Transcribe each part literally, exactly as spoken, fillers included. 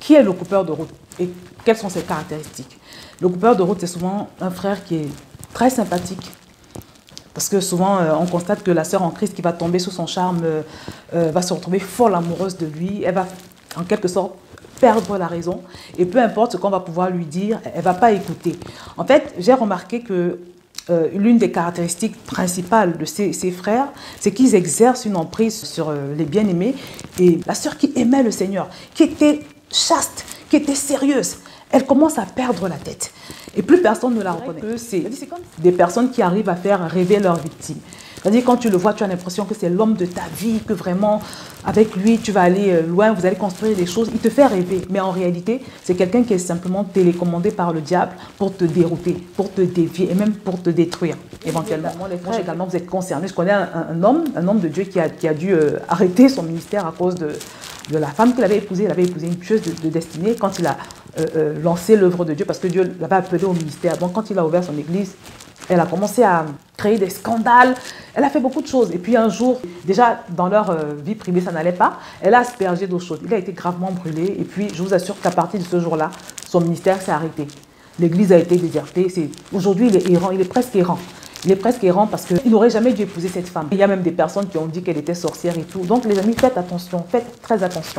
qui est le coupeur de route et quelles sont ses caractéristiques? Le coupeur de route, c'est souvent un frère qui est très sympathique. Parce que souvent, euh, on constate que la sœur en Christ qui va tomber sous son charme euh, euh, va se retrouver folle amoureuse de lui. Elle va, en quelque sorte, perdre la raison. Et peu importe ce qu'on va pouvoir lui dire, elle ne va pas écouter. En fait, j'ai remarqué que euh, l'une des caractéristiques principales de ces, ces frères, c'est qu'ils exercent une emprise sur euh, les bien-aimés. Et la sœur qui aimait le Seigneur, qui était chaste, qui était sérieuse, elle commence à perdre la tête. Et plus personne ne la reconnaît. C'est des personnes qui arrivent à faire rêver leurs victimes. C'est-à-dire, quand tu le vois, tu as l'impression que c'est l'homme de ta vie, que vraiment, avec lui, tu vas aller loin, vous allez construire des choses. Il te fait rêver. Mais en réalité, c'est quelqu'un qui est simplement télécommandé par le diable pour te dérouter, pour te dévier et même pour te détruire, éventuellement. Les frères, également, vous êtes concernés. Je connais un, un homme, un homme de Dieu qui a, qui a dû euh, arrêter son ministère à cause de, de la femme qu'il avait épousée. Il avait épousé une tueuse de, de destinée quand il a euh, euh, lancé l'œuvre de Dieu, parce que Dieu l'avait appelé au ministère. Donc, quand il a ouvert son église, elle a commencé à créer des scandales. Elle a fait beaucoup de choses. Et puis un jour, déjà dans leur euh, vie privée, ça n'allait pas. Elle a aspergé d'eau chaude. Il a été gravement brûlé. Et puis, je vous assure qu'à partir de ce jour-là, son ministère s'est arrêté. L'église a été désertée. Aujourd'hui, il est errant. Il est presque errant. Il est presque errant parce qu'il n'aurait jamais dû épouser cette femme. Il y a même des personnes qui ont dit qu'elle était sorcière et tout. Donc, les amis, faites attention. Faites très attention.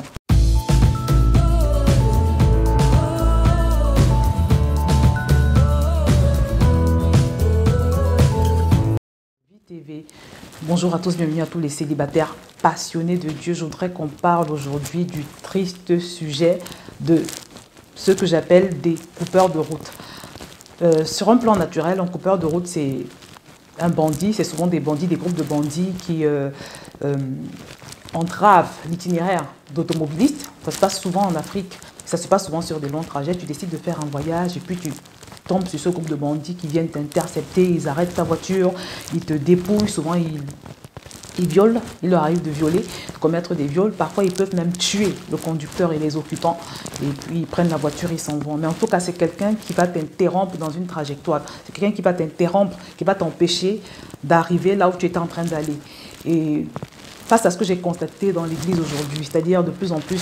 T V. Bonjour à tous, bienvenue à tous les célibataires passionnés de Dieu. Je voudrais qu'on parle aujourd'hui du triste sujet de ce que j'appelle des coupeurs de route. Euh, sur un plan naturel, un coupeur de route, c'est un bandit, c'est souvent des bandits, des groupes de bandits qui euh, euh, entravent l'itinéraire d'automobilistes. Ça se passe souvent en Afrique, ça se passe souvent sur des longs trajets. Tu décides de faire un voyage et puis tu tombent sur ce groupe de bandits qui viennent t'intercepter, ils arrêtent ta voiture, ils te dépouillent, souvent ils, ils violent, il leur arrive de violer, de commettre des viols, parfois ils peuvent même tuer le conducteur et les occupants, et puis ils prennent la voiture, ils s'en vont. Mais en tout cas, c'est quelqu'un qui va t'interrompre dans une trajectoire, c'est quelqu'un qui va t'interrompre, qui va t'empêcher d'arriver là où tu étais en train d'aller. Et face à ce que j'ai constaté dans l'église aujourd'hui, c'est-à-dire de plus en plus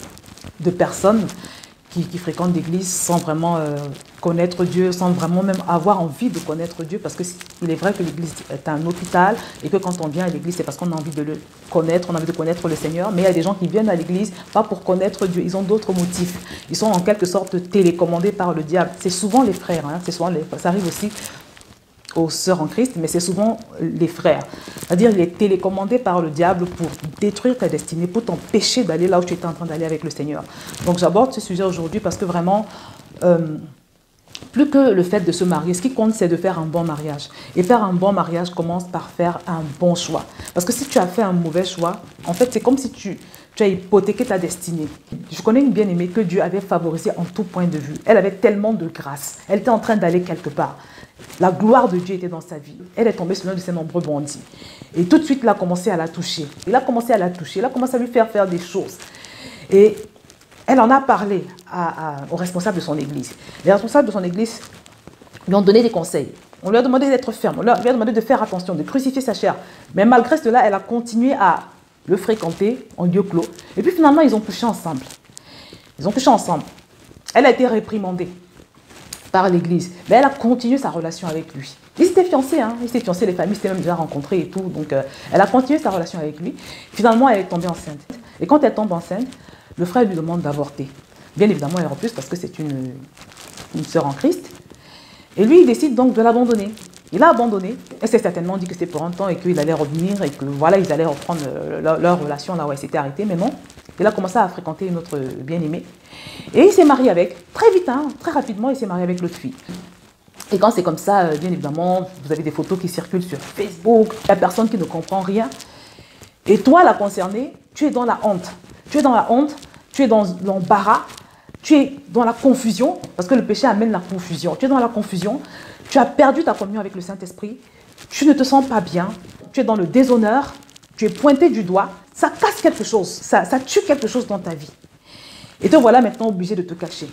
de personnes Qui, qui fréquentent l'église sans vraiment euh, connaître Dieu, sans vraiment même avoir envie de connaître Dieu, parce qu'il est vrai que l'église est un hôpital et que quand on vient à l'église, c'est parce qu'on a envie de le connaître, on a envie de connaître le Seigneur, mais il y a des gens qui viennent à l'église pas pour connaître Dieu, ils ont d'autres motifs. Ils sont en quelque sorte télécommandés par le diable. C'est souvent les frères, hein, c'est souvent les, ça arrive aussi aux sœurs en Christ, mais c'est souvent les frères. C'est-à-dire il est télécommandé par le diable pour détruire ta destinée, pour t'empêcher d'aller là où tu étais en train d'aller avec le Seigneur. Donc j'aborde ce sujet aujourd'hui parce que vraiment, euh, plus que le fait de se marier, ce qui compte, c'est de faire un bon mariage. Et faire un bon mariage commence par faire un bon choix. Parce que si tu as fait un mauvais choix, en fait, c'est comme si tu, tu as hypothéqué ta destinée. Je connais une bien-aimée que Dieu avait favorisée en tout point de vue. Elle avait tellement de grâce. Elle était en train d'aller quelque part. La gloire de Dieu était dans sa vie. Elle est tombée sur l'un de ses nombreux bandits. Et tout de suite, il a commencé à la toucher. Il a commencé à la toucher. Il a commencé à lui faire faire des choses. Et elle en a parlé à, à, aux responsables de son église. Les responsables de son église lui ont donné des conseils. On lui a demandé d'être ferme. On lui a demandé de faire attention, de crucifier sa chair. Mais malgré cela, elle a continué à le fréquenter en lieu clos. Et puis finalement, ils ont couché ensemble. Ils ont couché ensemble. Elle a été réprimandée par l'église. Mais elle a continué sa relation avec lui. Ils étaient fiancés, hein. Ils étaient fiancés, les familles s'étaient même déjà rencontrées et tout. Donc, euh, elle a continué sa relation avec lui. Finalement, elle est tombée enceinte. Et quand elle tombe enceinte, le frère lui demande d'avorter. Bien évidemment, elle refuse parce que c'est une, une sœur en Christ. Et lui, il décide donc de l'abandonner. Il a abandonné. Elle s'est certainement dit que c'était pour un temps et qu'il allait revenir et que voilà, ils allaient reprendre leur, leur relation là où elle s'était arrêtée. Mais non, il a commencé à fréquenter une autre bien-aimée. Et il s'est marié avec, très vite, hein, très rapidement, il s'est marié avec l'autre fille. Et quand c'est comme ça, bien évidemment, vous avez des photos qui circulent sur Facebook, il n'y a personne qui ne comprend rien. Et toi, la concernée, tu es dans la honte. Tu es dans la honte, tu es dans l'embarras, tu es dans la confusion, parce que le péché amène la confusion. Tu es dans la confusion, tu as perdu ta communion avec le Saint-Esprit, tu ne te sens pas bien, tu es dans le déshonneur, tu es pointé du doigt, ça casse quelque chose, ça, ça tue quelque chose dans ta vie. Et te voilà maintenant obligé de te cacher.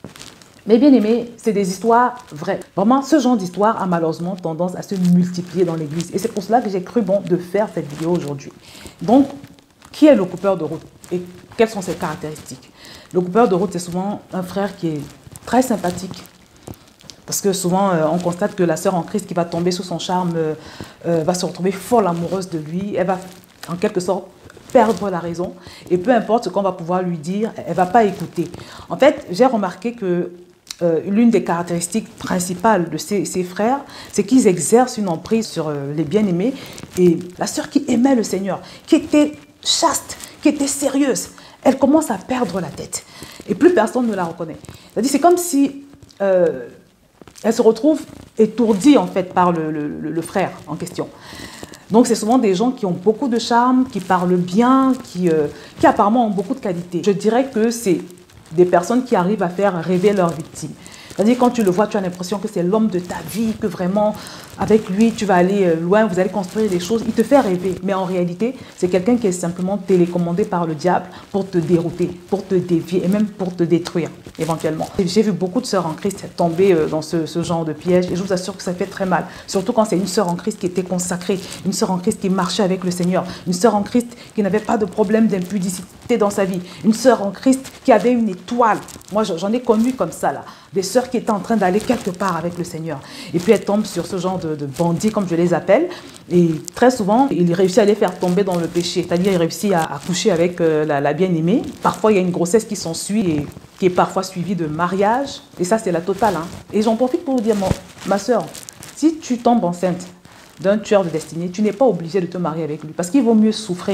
Mais bien aimé, c'est des histoires vraies. Vraiment, ce genre d'histoire a malheureusement tendance à se multiplier dans l'église. Et c'est pour cela que j'ai cru bon de faire cette vidéo aujourd'hui. Donc, qui est le coupeur de route et quelles sont ses caractéristiques? Le coupeur de route, c'est souvent un frère qui est très sympathique. Parce que souvent, euh, on constate que la sœur en Christ qui va tomber sous son charme euh, euh, va se retrouver folle amoureuse de lui. Elle va, en quelque sorte, perdre la raison. Et peu importe ce qu'on va pouvoir lui dire, elle ne va pas écouter. En fait, j'ai remarqué que euh, l'une des caractéristiques principales de ces, ces frères, c'est qu'ils exercent une emprise sur euh, les bien-aimés. Et la sœur qui aimait le Seigneur, qui était chaste, qui était sérieuse, elle commence à perdre la tête. Et plus personne ne la reconnaît. C'est-à-dire, c'est comme si... Euh, elle se retrouve étourdie en fait par le, le, le frère en question. Donc c'est souvent des gens qui ont beaucoup de charme, qui parlent bien, qui, euh, qui apparemment ont beaucoup de qualités. Je dirais que c'est des personnes qui arrivent à faire rêver leurs victimes. C'est-à-dire quand tu le vois, tu as l'impression que c'est l'homme de ta vie, que vraiment avec lui tu vas aller loin, vous allez construire des choses. Il te fait rêver, mais en réalité c'est quelqu'un qui est simplement télécommandé par le diable pour te dérouter, pour te dévier et même pour te détruire éventuellement. J'ai vu beaucoup de sœurs en Christ tomber dans ce, ce genre de piège et je vous assure que ça fait très mal. Surtout quand c'est une sœur en Christ qui était consacrée, une sœur en Christ qui marchait avec le Seigneur, une sœur en Christ qui n'avait pas de problème d'impudicité dans sa vie, une sœur en Christ qui avait une étoile. Moi j'en ai connu comme ça là. Des sœurs qui étaient en train d'aller quelque part avec le Seigneur. Et puis elles tombent sur ce genre de, de bandits, comme je les appelle. Et très souvent, il réussit à les faire tomber dans le péché. C'est-à-dire, il réussit à, à coucher avec euh, la, la bien-aimée. Parfois, il y a une grossesse qui s'ensuit et qui est parfois suivie de mariage. Et ça, c'est la totale. Hein. Et j'en profite pour vous dire, mon, ma sœur, si tu tombes enceinte d'un tueur de destinée, tu n'es pas obligé de te marier avec lui. Parce qu'il vaut mieux souffrir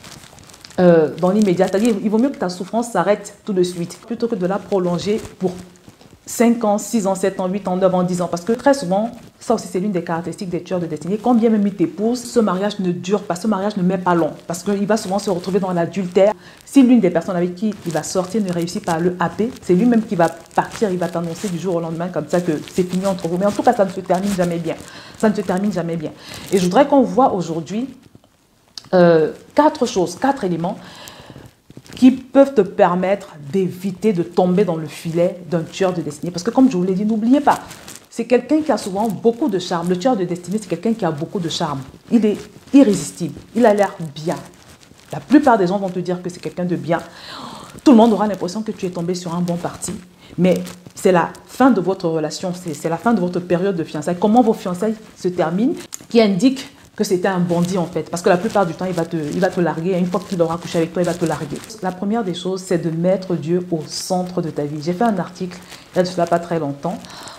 euh, dans l'immédiat. C'est-à-dire, il vaut mieux que ta souffrance s'arrête tout de suite, plutôt que de la prolonger pour cinq ans, six ans, sept ans, huit ans, neuf ans, dix ans. Parce que très souvent, ça aussi c'est l'une des caractéristiques des tueurs de destinée. Quand bien même il t'épouse, ce mariage ne dure pas, ce mariage ne met pas long. Parce qu'il va souvent se retrouver dans l'adultère. Si l'une des personnes avec qui il va sortir ne réussit pas à le happer, c'est lui-même qui va partir, il va t'annoncer du jour au lendemain comme ça que c'est fini entre vous. Mais en tout cas, ça ne se termine jamais bien. Ça ne se termine jamais bien. Et je voudrais qu'on voit aujourd'hui euh, quatre choses, quatre éléments qui peuvent te permettre d'éviter de tomber dans le filet d'un tueur de destinée. Parce que comme je vous l'ai dit, n'oubliez pas, c'est quelqu'un qui a souvent beaucoup de charme. Le tueur de destinée, c'est quelqu'un qui a beaucoup de charme. Il est irrésistible, il a l'air bien. La plupart des gens vont te dire que c'est quelqu'un de bien. Tout le monde aura l'impression que tu es tombé sur un bon parti. Mais c'est la fin de votre relation, c'est la fin de votre période de fiançailles. Comment vos fiançailles se terminent, qui indique que c'était un bandit en fait. Parce que la plupart du temps, il va te, il va te larguer. Une fois qu'il aura couché avec toi, il va te larguer. La première des choses, c'est de mettre Dieu au centre de ta vie. J'ai fait un article, il y a de cela pas très longtemps,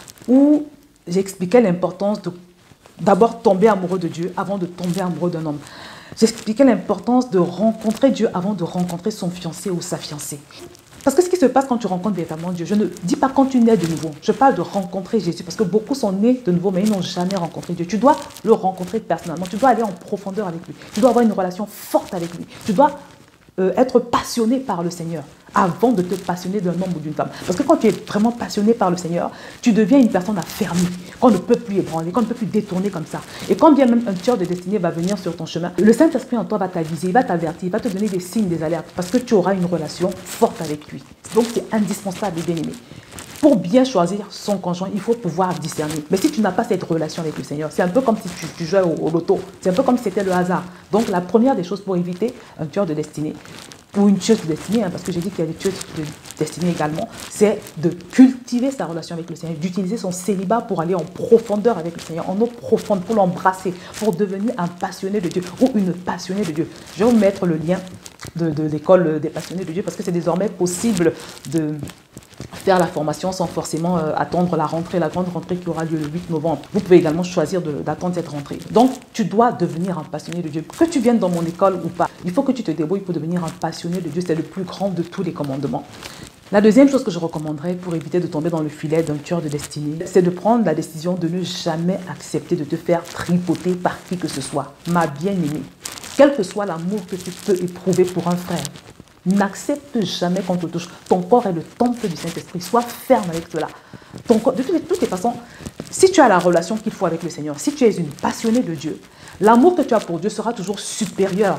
où j'expliquais l'importance de d'abord tomber amoureux de Dieu avant de tomber amoureux d'un homme. J'expliquais l'importance de rencontrer Dieu avant de rencontrer son fiancé ou sa fiancée. Parce que ce qui se passe quand tu rencontres véritablement Dieu, je ne dis pas quand tu nais de nouveau. Je parle de rencontrer Jésus parce que beaucoup sont nés de nouveau mais ils n'ont jamais rencontré Dieu. Tu dois le rencontrer personnellement. Tu dois aller en profondeur avec lui. Tu dois avoir une relation forte avec lui. Tu dois euh, être passionné par le Seigneur avant de te passionner d'un homme ou d'une femme. Parce que quand tu es vraiment passionné par le Seigneur, tu deviens une personne affermie, qu'on ne peut plus ébranler, qu'on ne peut plus détourner comme ça. Et quand bien même un tueur de destinée va venir sur ton chemin, le Saint-Esprit en toi va t'aviser, il va t'avertir, il va te donner des signes, des alertes, parce que tu auras une relation forte avec lui. Donc c'est indispensable, bien aimé. Pour bien choisir son conjoint, il faut pouvoir discerner. Mais si tu n'as pas cette relation avec le Seigneur, c'est un peu comme si tu, tu jouais au, au loto. C'est un peu comme si c'était le hasard. Donc la première des choses pour éviter un tueur de destinée, ou une tueuse de destinée, hein, parce que j'ai dit qu'il y a des tueuses de destinée également, c'est de cultiver sa relation avec le Seigneur, d'utiliser son célibat pour aller en profondeur avec le Seigneur, en eau profonde, pour l'embrasser, pour devenir un passionné de Dieu ou une passionnée de Dieu. Je vais vous mettre le lien de, de l'école des passionnés de Dieu parce que c'est désormais possible de faire la formation sans forcément euh, attendre la rentrée, la grande rentrée qui aura lieu le huit novembre. Vous pouvez également choisir d'attendre cette rentrée. Donc, tu dois devenir un passionné de Dieu. Que tu viennes dans mon école ou pas, il faut que tu te débrouilles pour devenir un passionné de Dieu. C'est le plus grand de tous les commandements. La deuxième chose que je recommanderais pour éviter de tomber dans le filet d'un tueur de destinée, c'est de prendre la décision de ne jamais accepter de te faire tripoter par qui que ce soit. Ma bien-aimée, quel que soit l'amour que tu peux éprouver pour un frère, n'accepte jamais qu'on te touche. Ton corps est le temple du Saint-Esprit. Sois ferme avec cela. Ton corps, de toutes, toutes les façons, si tu as la relation qu'il faut avec le Seigneur, si tu es une passionnée de Dieu, l'amour que tu as pour Dieu sera toujours supérieur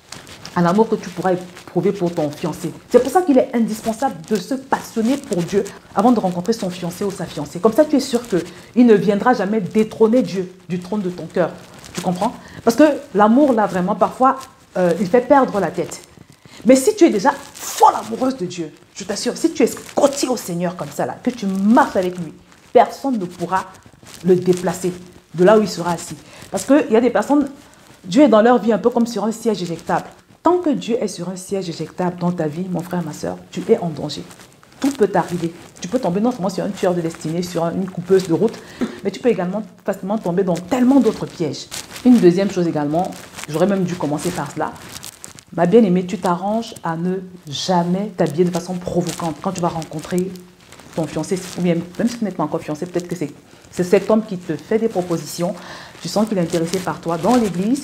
à l'amour que tu pourras éprouver pour ton fiancé. C'est pour ça qu'il est indispensable de se passionner pour Dieu avant de rencontrer son fiancé ou sa fiancée. Comme ça, tu es sûr qu'il ne viendra jamais détrôner Dieu du trône de ton cœur. Tu comprends? Parce que l'amour, là, vraiment, parfois, euh, il fait perdre la tête. Mais si tu es déjà folle amoureuse de Dieu, je t'assure, si tu es scotché au Seigneur comme ça, là, que tu marches avec lui, personne ne pourra le déplacer de là où il sera assis. Parce qu'il y a des personnes, Dieu est dans leur vie un peu comme sur un siège éjectable. Tant que Dieu est sur un siège éjectable dans ta vie, mon frère, ma soeur, tu es en danger. Tout peut t'arriver. Tu peux tomber non seulement sur un tueur de destinée, sur une coupeuse de route, mais tu peux également facilement tomber dans tellement d'autres pièges. Une deuxième chose également, j'aurais même dû commencer par cela. Ma bien-aimée, tu t'arranges à ne jamais t'habiller de façon provocante. Quand tu vas rencontrer ton fiancé, ou bien même si tu n'es pas encore fiancé, peut-être que c'est cet homme qui te fait des propositions, tu sens qu'il est intéressé par toi dans l'église,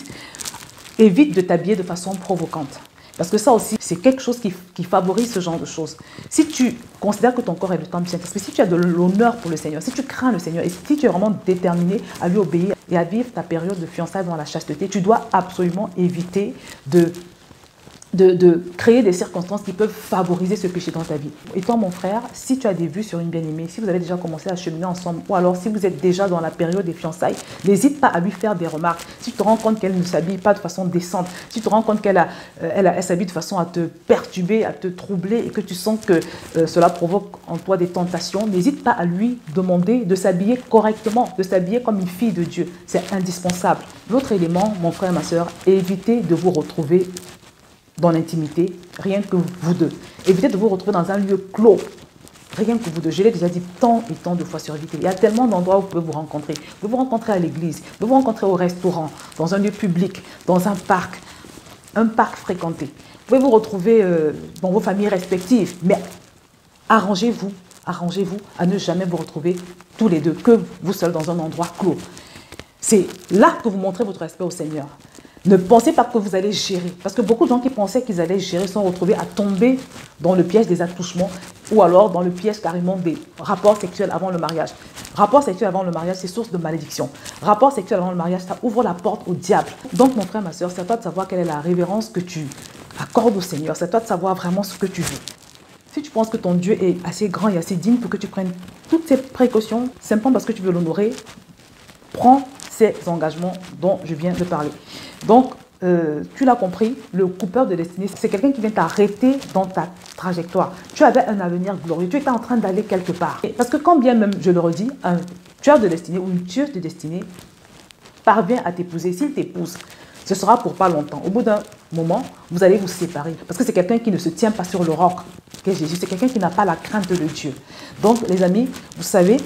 évite de t'habiller de façon provocante. Parce que ça aussi, c'est quelque chose qui, qui favorise ce genre de choses. Si tu considères que ton corps est le temple du Saint-Esprit, si tu as de l'honneur pour le Seigneur, si tu crains le Seigneur et si tu es vraiment déterminé à lui obéir et à vivre ta période de fiançailles dans la chasteté, tu dois absolument éviter de... De, de créer des circonstances qui peuvent favoriser ce péché dans ta vie. Et toi, mon frère, si tu as des vues sur une bien-aimée, si vous avez déjà commencé à cheminer ensemble, ou alors si vous êtes déjà dans la période des fiançailles, n'hésite pas à lui faire des remarques. Si tu te rends compte qu'elle ne s'habille pas de façon décente, si tu te rends compte qu'elle a, euh, elle, elle s'habille de façon à te perturber, à te troubler, et que tu sens que euh, cela provoque en toi des tentations, n'hésite pas à lui demander de s'habiller correctement, de s'habiller comme une fille de Dieu. C'est indispensable. L'autre élément, mon frère, ma soeur, évitez de vous retrouver dans l'intimité, rien que vous deux. Évitez de vous retrouver dans un lieu clos, rien que vous deux. Je l'ai déjà dit tant et tant de fois sur Éviter. Il y a tellement d'endroits où vous pouvez vous rencontrer. Vous pouvez vous rencontrer à l'église, vous pouvez vous rencontrer au restaurant, dans un lieu public, dans un parc, un parc fréquenté. Vous pouvez vous retrouver euh, dans vos familles respectives, mais arrangez-vous, arrangez-vous à ne jamais vous retrouver tous les deux, que vous seuls dans un endroit clos. C'est là que vous montrez votre respect au Seigneur. Ne pensez pas que vous allez gérer. Parce que beaucoup de gens qui pensaient qu'ils allaient gérer sont retrouvés à tomber dans le piège des attouchements ou alors dans le piège carrément des rapports sexuels avant le mariage. Rapport sexuel avant le mariage, c'est source de malédiction. Rapport sexuel avant le mariage, ça ouvre la porte au diable. Donc, mon frère, ma soeur, c'est à toi de savoir quelle est la révérence que tu accordes au Seigneur. C'est à toi de savoir vraiment ce que tu veux. Si tu penses que ton Dieu est assez grand et assez digne pour que tu prennes toutes ces précautions, simplement parce que tu veux l'honorer, prends ces engagements dont je viens de parler. Donc, euh, tu l'as compris, le coupeur de destinée, c'est quelqu'un qui vient t'arrêter dans ta trajectoire. Tu avais un avenir glorieux, tu étais en train d'aller quelque part. Parce que quand bien même, je le redis, un tueur de destinée ou une tueuse de destinée parvient à t'épouser, s'il t'épouse, ce sera pour pas longtemps. Au bout d'un moment, vous allez vous séparer. Parce que c'est quelqu'un qui ne se tient pas sur le roc qu'est Jésus. C'est quelqu'un qui n'a pas la crainte de Dieu. Donc, les amis, vous savez,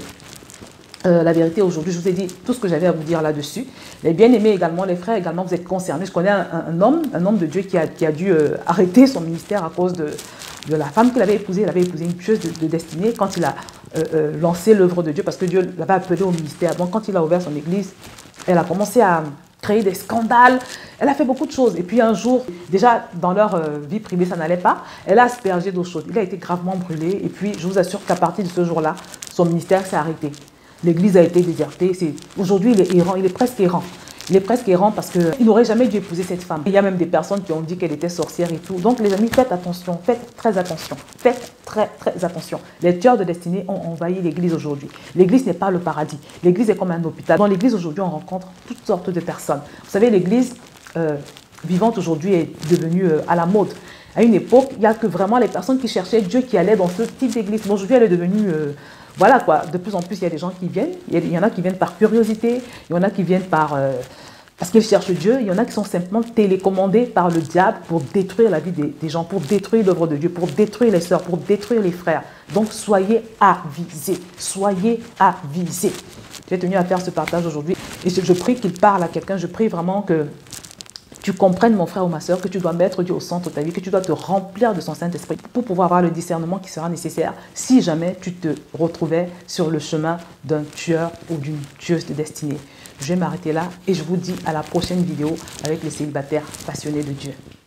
Euh, la vérité, aujourd'hui, je vous ai dit tout ce que j'avais à vous dire là-dessus. Les bien-aimés également, les frères également, vous êtes concernés. Je connais un, un, un homme, un homme de Dieu qui a, qui a dû euh, arrêter son ministère à cause de, de la femme qu'il avait épousée. Il avait épousé une tueuse de, de destinée quand il a euh, euh, lancé l'œuvre de Dieu, parce que Dieu l'avait appelé au ministère. Donc, quand il a ouvert son église, elle a commencé à créer des scandales. Elle a fait beaucoup de choses. Et puis un jour, déjà dans leur euh, vie privée, ça n'allait pas. Elle a aspergé d'eau chaude. Il a été gravement brûlé. Et puis, je vous assure qu'à partir de ce jour-là, son ministère s'est arrêté. L'église a été désertée. Aujourd'hui, il est errant, il est presque errant. Il est presque errant parce qu'il n'aurait jamais dû épouser cette femme. Il y a même des personnes qui ont dit qu'elle était sorcière et tout. Donc, les amis, faites attention, faites très attention. Faites très, très attention. Les tueurs de destinée ont envahi l'église aujourd'hui. L'église n'est pas le paradis. L'église est comme un hôpital. Dans l'église aujourd'hui, on rencontre toutes sortes de personnes. Vous savez, l'église euh, vivante aujourd'hui est devenue euh, à la mode. À une époque, il n'y a que vraiment les personnes qui cherchaient Dieu qui allaient dans ce type d'église. Bon, aujourd'hui, elle est devenue... Euh, Voilà quoi, de plus en plus, il y a des gens qui viennent, il y en a qui viennent par curiosité, il y en a qui viennent par, euh, parce qu'ils cherchent Dieu, il y en a qui sont simplement télécommandés par le diable pour détruire la vie des, des gens, pour détruire l'œuvre de Dieu, pour détruire les sœurs, pour détruire les frères. Donc soyez avisés, soyez avisés. J'ai tenu à faire ce partage aujourd'hui et je, je prie qu'il parle à quelqu'un, je prie vraiment que tu comprennes, mon frère ou ma soeur, que tu dois mettre Dieu au centre de ta vie, que tu dois te remplir de son Saint-Esprit pour pouvoir avoir le discernement qui sera nécessaire si jamais tu te retrouvais sur le chemin d'un tueur ou d'une tueuse de destinée. Je vais m'arrêter là et je vous dis à la prochaine vidéo avec les célibataires passionnés de Dieu.